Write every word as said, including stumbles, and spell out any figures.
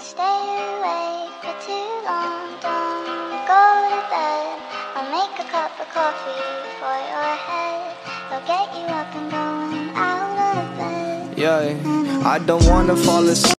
stay awake for too long. Don't go to bed. I'll make a cup of coffee for your head. I'll get you up and going out of bed. Yeah, I don't wanna fall asleep.